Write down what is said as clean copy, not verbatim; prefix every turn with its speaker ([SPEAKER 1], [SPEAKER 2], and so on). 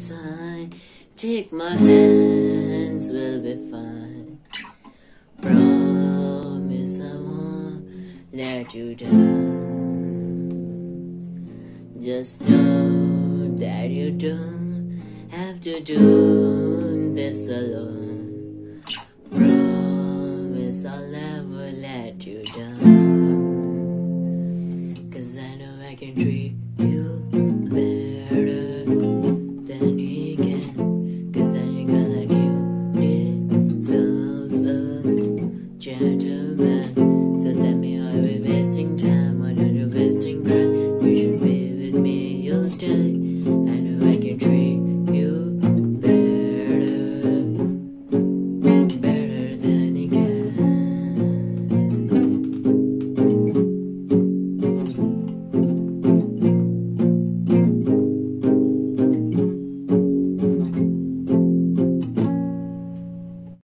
[SPEAKER 1] side. Take my hands, we'll be fine. Promise I won't let you down. Just know that you don't have to do this alone. Promise I'll never let you down. 'Cause I know I can treat